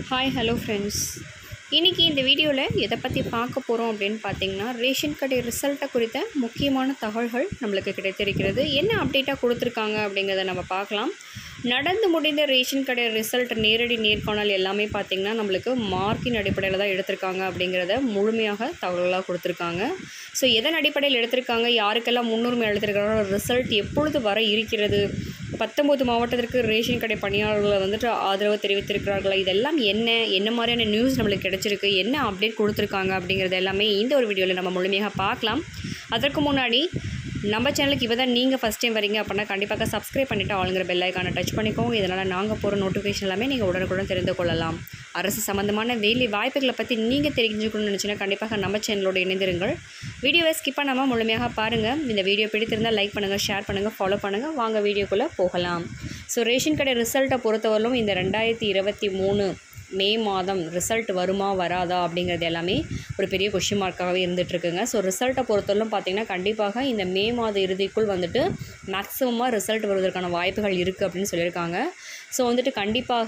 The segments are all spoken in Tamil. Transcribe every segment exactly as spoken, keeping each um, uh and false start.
ஹாய் ஹலோ ஃப்ரெண்ட்ஸ், இன்றைக்கி இந்த வீடியோவில் எதை பற்றி பார்க்க போகிறோம் அப்படின்னு பார்த்தீங்கன்னா, ரேஷன் கடை ரிசல்ட்டை குறித்த முக்கியமான தகவல்கள் நம்மளுக்கு கிடைத்திருக்கிறது. என்ன அப்டேட்டாக கொடுத்துருக்காங்க அப்படிங்கிறத நம்ம பார்க்கலாம். நடந்து முடிந்த ரேஷன் கடை ரிசல்ட் நேரடி நேர்காணல் எல்லாமே பார்த்திங்கன்னா நம்மளுக்கு மார்க்கின் அடிப்படையில் தான் எடுத்திருக்காங்க அப்படிங்கிறத முழுமையாக தகவலாக கொடுத்துருக்காங்க. ஸோ எதன் அடிப்படையில் எடுத்திருக்காங்க, யாருக்கெல்லாம் முன்னுரிமை எடுத்திருக்காங்க, ரிசல்ட் எப்பொழுது வர இருக்கிறது, பத்தொம்பது மாவட்டத்திற்கு ரேஷன் கடை பணியாளர்களை வந்துட்டு ஆதரவு தெரிவித்திருக்கிறார்களா, இதெல்லாம் என்ன என்ன மாதிரியான நியூஸ் நம்மளுக்கு கிடச்சிருக்கு, என்ன அப்டேட் கொடுத்துருக்காங்க அப்படிங்கிறது எல்லாமே இந்த ஒரு வீடியோவில் நம்ம முழுமையாக பார்க்கலாம். அதற்கு முன்னாடி நம்ம சேனலுக்கு இப்போ தான் நீங்கள் ஃபஸ்ட் டைம் வரீங்க அப்படின்னா கண்டிப்பாக சப்ஸ்கிரைப் பண்ணிவிட்டு ஆளுங்கிற பெல் ஐக்கானை டச் பண்ணிக்கோங்க. இதனால் நாங்கள் போகிற நோட்டிஃபிகேஷன் எல்லாமே நீங்கள் உடனுக்குடன் தெரிந்து கொள்ளலாம். அரசு சம்மந்தமான வேலை வாய்ப்புகளை பற்றி நீங்கள் தெரிஞ்சுக்கணும்னு நினச்சின்னா கண்டிப்பாக நம்ம சேனலோடு இணைந்திருங்கள். வீடியோவை ஸ்கிப் பண்ணாமல் முழுமையாக பாருங்கள். இந்த வீடியோ பிடித்திருந்தால் லைக் பண்ணுங்கள், ஷேர் பண்ணுங்கள், ஃபாலோ பண்ணுங்கள். வாங்க வீடியோக்குள்ளே போகலாம். ஸோ ரேஷன் கடை ரிசல்ட்டை பொறுத்தவரையிலும் இந்த ரெண்டாயிரத்தி இருபத்தி மூணு மே மாதம் ரிசல்ட் வருமா வராதா அப்படிங்கிறது எல்லாமே ஒரு பெரிய கொஸ்டின் மார்க்காகவே இருந்துகிட்ருக்குங்க. ஸோ ரிசல்ட்டை பொறுத்தவரைக்கும் பார்த்திங்கன்னா கண்டிப்பாக இந்த மே மாத இறுதிக்குள் வந்துட்டு மேக்ஸிமமாக ரிசல்ட் வருவதற்கான வாய்ப்புகள் இருக்குது அப்படின்னு சொல்லியிருக்காங்க. ஸோ வந்துட்டு கண்டிப்பாக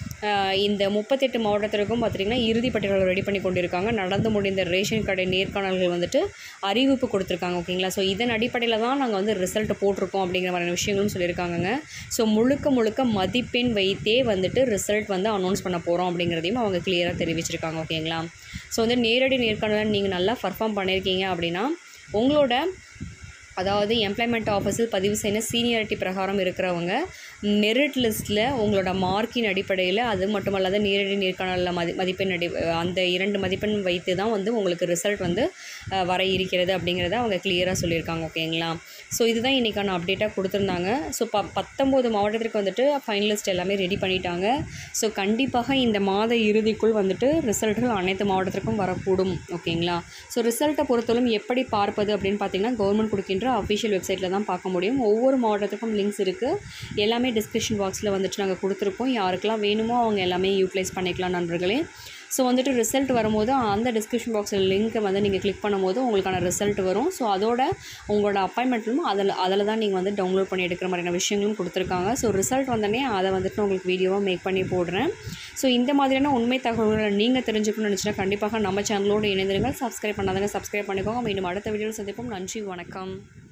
இந்த முப்பத்தெட்டு மாவட்டத்திற்கும் பார்த்திங்கன்னா இறுதி பட்டியல்கள் ரெடி பண்ணி கொண்டிருக்காங்க. நடந்து முடிந்த ரேஷன் கடை நேர்காணல்கள் வந்துட்டு அறிவிப்பு கொடுத்துருக்காங்க. ஓகேங்களா. ஸோ இதன் அடிப்படையில் தான் நாங்கள் வந்து ரிசல்ட் போட்டிருக்கோம் அப்படிங்கிற மாதிரியான விஷயங்களும் சொல்லியிருக்காங்கங்க. ஸோ முழுக்க முழுக்க மதிப்பெண் வைத்தே வந்துட்டு ரிசல்ட் வந்து அனௌன்ஸ் பண்ண போகிறோம் அப்படிங்கிறதையும் அவங்க கிளியராக தெரிவிச்சிருக்காங்க. ஓகேங்களா. ஸோ வந்து நேரடி நேர்காணல் நீங்கள் நல்லா பர்ஃபார்ம் பண்ணியிருக்கீங்க அப்படின்னா உங்களோட அதாவது எம்ப்ளாய்மெண்ட் ஆஃபீஸில் பதிவு செய்ய சீனியாரிட்டி பிரகாரம் இருக்கிறவங்க மெரிட் லிஸ்ட்டில் உங்களோட மார்க்கின் அடிப்படையில், அது மட்டும் அல்லாத நேரடி நேர்காணலில் மதி மதிப்பெண் அடி அந்த இரண்டு மதிப்பெண் வைத்து தான் வந்து உங்களுக்கு ரிசல்ட் வந்து வர இருக்கிறது அப்படிங்கிறத அவங்க கிளியராக சொல்லியிருக்காங்க. ஓகேங்களா. ஸோ இதுதான் இன்றைக்கான அப்டேட்டாக கொடுத்துருந்தாங்க. ஸோ ப பத்தொம்போது மாவட்டத்திற்கு வந்துட்டு ஃபைனலிஸ்ட் எல்லாமே ரெடி பண்ணிட்டாங்க. ஸோ கண்டிப்பாக இந்த மாத இறுதிக்குள் வந்துட்டு ரிசல்ட்டுகள் அனைத்து மாவட்டத்திற்கும் வரக்கூடும். ஓகேங்களா. ஸோ ரிசல்ட்டை பொறுத்தவரைக்கும் எப்படி பார்ப்பது அப்படின்னு பார்த்தீங்கன்னா கவர்மெண்ட் கொடுக்கின்ற அஃபிஷியல் வெப்சைட்டில் தான் பார்க்க முடியும். ஒவ்வொரு மாவட்டத்துக்கும் லிங்க்ஸ் இருக்குது. எல்லாமே டிஸ்கிரிப்ஷன் பாக்ஸில் வந்துட்டு நாங்கள் கொடுத்துருக்கோம். யாருக்கெல்லாம் வேணுமோ அவங்க எல்லாமே யூட்டிலைஸ் பண்ணிக்கலாம் நண்பர்களே. ஸோ வந்துட்டு ரிசல்ட் வரும்போது அந்த டிஸ்கிரிப்ஷன் பாக்ஸில் லிங்க்கை வந்து நீங்கள் கிளிக் பண்ணும்போது உங்களுக்கான ரிசல்ட் வரும். ஸோ அதோட உங்களோட அப்பாயின்மெண்ட்லும் அதில் அதில் தான் நீங்கள் வந்து டவுன்லோட் பண்ணி எடுக்கிற மாதிரியான விஷயங்களும் கொடுத்துருக்காங்க. ஸோ ரிசல்ட் வந்தோடனே அதை வந்துட்டு உங்களுக்கு வீடியோவாக மேக் பண்ணி போடுறேன். ஸோ இந்த மாதிரியான உண்மை தகவல்களை நீங்கள் தெரிஞ்சுக்கணும்னு நினச்சினா கண்டிப்பாக நம்ம சேனலோடு இணைந்திருங்கள். சப்ஸ்கிரைப் பண்ணாதவங்க சப்ஸ்கிரைப் பண்ணிக்கோங்க. மீண்டும் அடுத்த வீடியோவில் சந்திப்போம். நன்றி, வணக்கம்.